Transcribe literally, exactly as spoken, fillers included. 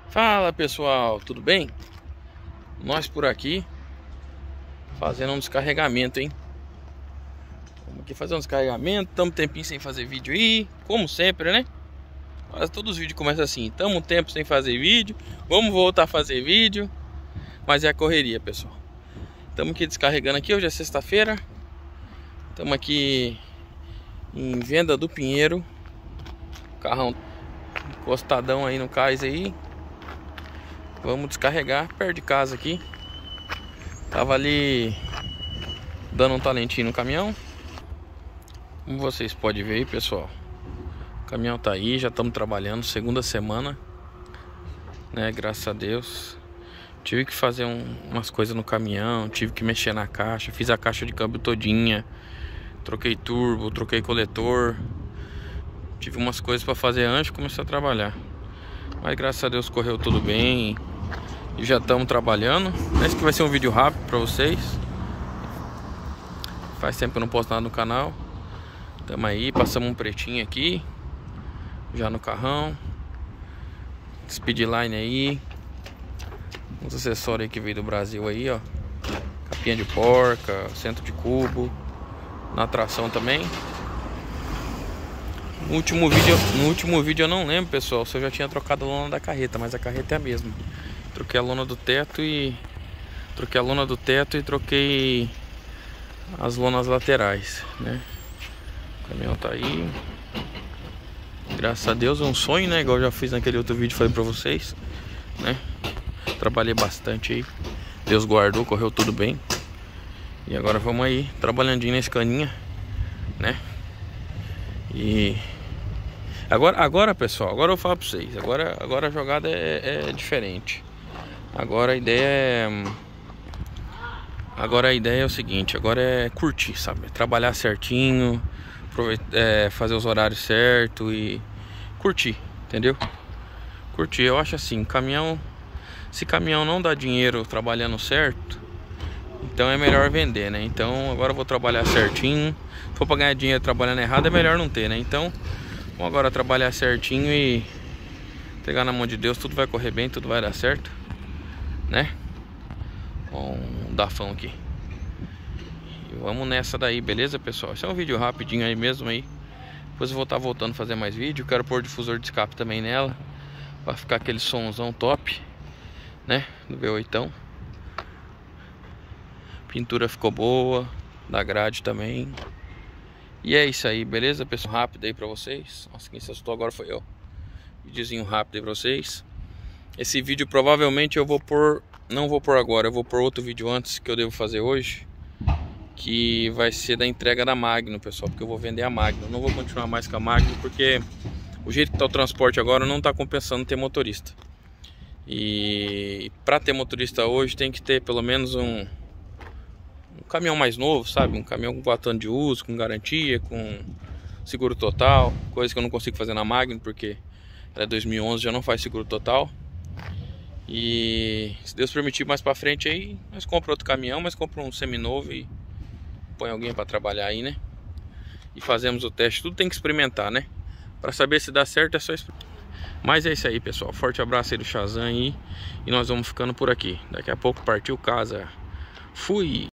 Fala pessoal, tudo bem? Nós por aqui fazendo um descarregamento, hein? Vamos aqui fazer um descarregamento. Estamos um tempinho sem fazer vídeo aí, como sempre, né? Quase todos os vídeos começam assim. Estamos um tempo sem fazer vídeo, vamos voltar a fazer vídeo, mas é a correria, pessoal. Estamos aqui descarregando aqui, hoje é sexta-feira. Estamos aqui em Venda do Pinheiro. Carrão encostadão aí no cais aí. Vamos descarregar perto de casa aqui. Tava ali dando um talentinho no caminhão. Como vocês podem ver aí, pessoal, o caminhão tá aí, já estamos trabalhando, segunda semana, né, graças a Deus. Tive que fazer um, umas coisas no caminhão, tive que mexer na caixa, fiz a caixa de câmbio todinha, troquei turbo, troquei coletor. Tive umas coisas para fazer antes de começar a trabalhar, mas graças a Deus correu tudo bem e já estamos trabalhando. Esse que vai ser um vídeo rápido para vocês. Faz tempo que eu não posto nada no canal. Tamo aí, passamos um pretinho aqui já no carrão. Speedline aí, uns acessórios aí que veio do Brasil aí, ó. Capinha de porca, centro de cubo, na tração também. No último vídeo, no último vídeo eu não lembro, pessoal, se eu já tinha trocado a lona da carreta, mas a carreta é a mesma. Troquei a lona do teto e troquei a lona do teto e troquei as lonas laterais, né? O caminhão tá aí. Graças a Deus, é um sonho, né? Igual eu já fiz naquele outro vídeo, falei pra vocês, né? Trabalhei bastante aí. Deus guardou, correu tudo bem. E agora vamos aí, trabalhandinho na escaninha, né? E agora, agora pessoal, agora eu falo pra vocês. Agora, agora a jogada é, é diferente. Agora a ideia é Agora a ideia é o seguinte, agora é curtir, sabe? Trabalhar certinho, é, fazer os horários certos e curtir, entendeu? Curtir, eu acho assim, caminhão, se caminhão não dá dinheiro trabalhando certo, então é melhor vender, né? Então agora eu vou trabalhar certinho. Se for pra ganhar dinheiro trabalhando errado, é melhor não ter, né? Então vamos agora trabalhar certinho e pegar na mão de Deus, tudo vai correr bem, tudo vai dar certo, né? Um dafão aqui. E vamos nessa daí, beleza, pessoal? Esse é um vídeo rapidinho aí mesmo aí. Depois eu vou estar voltando a fazer mais vídeo. Quero pôr difusor de escape também nela, pra ficar aquele somzão top, né? Do V oito. Pintura ficou boa, da grade também. E é isso aí, beleza, pessoal? Rápido aí pra vocês. Nossa, quem se assustou agora foi eu. Videozinho rápido aí pra vocês. Esse vídeo provavelmente eu vou pôr, não vou pôr agora, eu vou pôr outro vídeo antes que eu devo fazer hoje, que vai ser da entrega da Magno, pessoal, porque eu vou vender a Magno. Não vou continuar mais com a Magno porque o jeito que tá o transporte agora não tá compensando ter motorista. E pra ter motorista hoje tem que ter pelo menos um um caminhão mais novo, sabe? Um caminhão com quatro anos de uso, com garantia, com seguro total. Coisa que eu não consigo fazer na Magno porque ela é dois mil e onze, já não faz seguro total. E se Deus permitir mais pra frente aí, nós compramos outro caminhão, mas compramos um seminovo e põe alguém pra trabalhar aí, né? E fazemos o teste, tudo tem que experimentar, né? Pra saber se dá certo é só experimentar. Mas é isso aí, pessoal, forte abraço aí do Shazam aí. E nós vamos ficando por aqui. Daqui a pouco partiu casa. Fui!